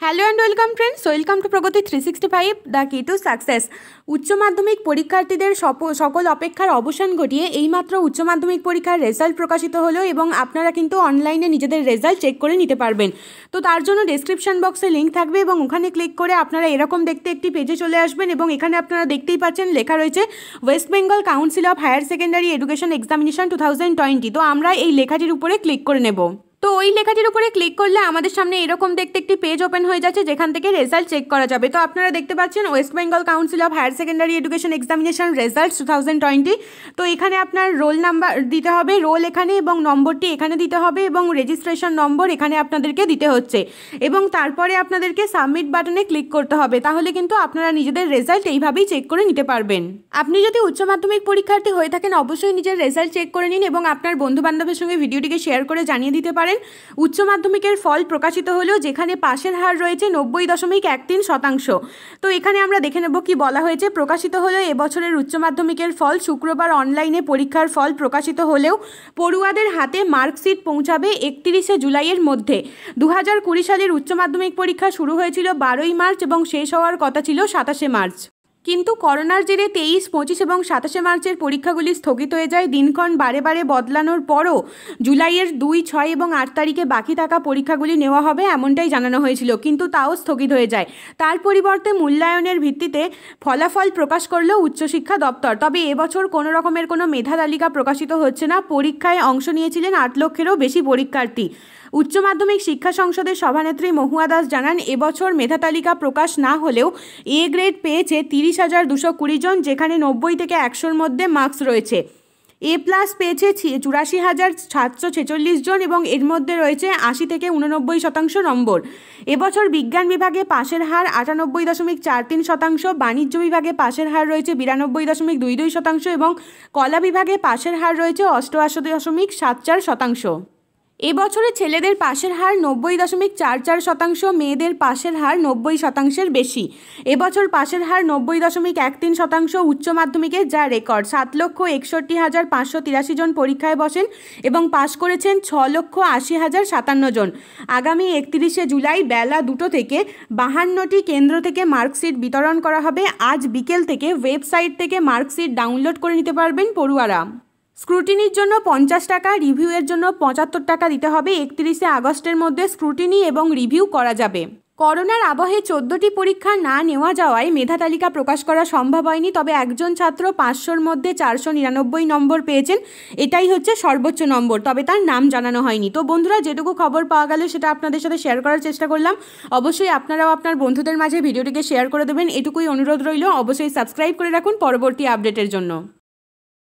Hello and welcome friends, welcome to Pragati 365 the কি to success. উচ্চ মাধ্যমিক পরীক্ষার্থীদের সকল অপেক্ষার অবসান ঘটিয়ে এইমাত্র উচ্চ মাধ্যমিক পরীক্ষার রেজাল্ট প্রকাশিত হলো এবং আপনারা কিন্তু অনলাইনে নিজেদের রেজাল্ট চেক করে নিতে পারবেন। তো তার জন্য ডেসক্রিপশন বক্সে লিঙ্ক থাকবে এবং ওখানে ক্লিক করে আপনারা এরকম দেখতে একটি পেজে চলে আসবেন এবং এখানে আপনারা দেখতেই পাচ্ছেন লেখা রয়েছে West Bengal council of higher secondary education examination 2020। তো আমরা এই লেখাটির উপরে ক্লিক করে নেব। তো ওই লেখাটির উপরে ক্লিক করলে আমাদের সামনে এরকম দেখতে একটি পেজ ওপেন হয়ে যাচ্ছে যেখান থেকে রেজাল্ট চেক করা যাবে। তো আপনারা দেখতে পাচ্ছেন West Bengal council of higher secondary education examination results 2020। তো এখানে আপনার রোল নাম্বার দিতে হবে, রোল এখানে এবং নম্বরটি এখানে দিতে হবে এবং রেজিস্ট্রেশন নম্বর এখানে আপনাদেরকে দিতে হচ্ছে এবং তারপরে আপনাদেরকে সাবমিট বাটনে ক্লিক করতে হবে। তাহলে কিন্তু আপনারা নিজেদের রেজাল্ট এইভাবেই চেক করে নিতে পারবেন। আপনি যদি উচ্চ মাধ্যমিক পরীক্ষার্থী হয়ে থাকেন অবশ্যই নিজের রেজাল্ট চেক করে নিন এবং আপনার বন্ধু বান্ধবের সঙ্গে ভিডিওটিকে শেয়ার করে জানিয়ে দিতে পারেন। উচ্চ মাধ্যমিকের ফল প্রকাশিত হলো, যেখানে পাশের হার রয়েছে 90.13%। তো এখানে আমরা দেখে নেব কি বলা হয়েছে। প্রকাশিত হলো এবছরের উচ্চ মাধ্যমিকের ফল। শুক্রবার অনলাইনে পরীক্ষার ফল প্রকাশিত হলেও পড়ুয়াদের হাতে মার্কশিট পৌঁছাবে 31শে জুলাইয়ের মধ্যে। 2020 সালের উচ্চ মাধ্যমিক পরীক্ষা শুরু হয়েছিল 12ই মার্চ এবং শেষ হওয়ার কথা ছিল 27শে মার্চ। কিন্তু করোনার জেরে 23, 25 এবং 27শে মার্চের পরীক্ষাগুলি স্থগিত হয়ে যায়। দিনক্ষণ বারে বারে বদলানোর পরও জুলাইয়ের 2, 6 এবং 8 তারিখে বাকি থাকা পরীক্ষাগুলি নেওয়া হবে এমনটাই জানানো হয়েছিল, কিন্তু তাও স্থগিত হয়ে যায়। তার পরিবর্তে মূল্যায়নের ভিত্তিতে ফলাফল প্রকাশ করল উচ্চশিক্ষা দপ্তর। তবে এবছর কোনো রকমের কোনো মেধা তালিকা প্রকাশিত হচ্ছে না। পরীক্ষায় অংশ নিয়েছিলেন 8 লক্ষেরও বেশি পরীক্ষার্থী। উচ্চ মাধ্যমিক শিক্ষা সংসদের সভানেত্রী মহুয়া দাস জানান, এবছর মেধা তালিকা প্রকাশ না হলেও এ গ্রেড পেয়েছে 30,220 জন, যেখানে 90 থেকে 100-র মধ্যে মার্কস রয়েছে। এ প্লাস পেয়েছে 84,746 জন এবং এর মধ্যে রয়েছে 80 থেকে 89% নম্বর। এবছর বিজ্ঞান বিভাগে পাশের হার 98.43%, বাণিজ্য বিভাগে পাশের হার রয়েছে 92.22% এবং কলা বিভাগে পাশের হার রয়েছে 88.74%। এবছরে ছেলেদের পাশের হার 90.44%, মেয়েদের পাশের হার 90%-এর বেশি। এবছর পাশের হার 90.13% উচ্চ মাধ্যমিকের, যা রেকর্ড। 7,61,583 জন পরীক্ষায় বসেন এবং পাশ করেছেন 6,80,057 জন। আগামী 31শে জুলাই বেলা 2টো থেকে 52টি কেন্দ্র থেকে মার্কশিট বিতরণ করা হবে। আজ বিকেল থেকে ওয়েবসাইট থেকে মার্কশিট ডাউনলোড করে নিতে পারবেন পড়ুয়ারা। স্ক্রুটিনির জন্য 50 টাকা, রিভিউয়ের জন্য 75 টাকা দিতে হবে। 31শে আগস্টের মধ্যে স্ক্রুটিনি এবং রিভিউ করা যাবে। করোনার আবহে 14টি পরীক্ষা না নেওয়া যাওয়ায় মেধা তালিকা প্রকাশ করা সম্ভব হয়নি। তবে একজন ছাত্র 500-র মধ্যে 499 নম্বর পেয়েছেন, এটাই হচ্ছে সর্বোচ্চ নম্বর, তবে তার নাম জানানো হয়নি। তো বন্ধুরা, যেটুকু খবর পাওয়া গেল সেটা আপনাদের সাথে শেয়ার করার চেষ্টা করলাম। অবশ্যই আপনারাও আপনার বন্ধুদের মাঝে ভিডিওটিকে শেয়ার করে দেবেন, এটুকুই অনুরোধ রইল। অবশ্যই সাবস্ক্রাইব করে রাখুন পরবর্তী আপডেটের জন্য।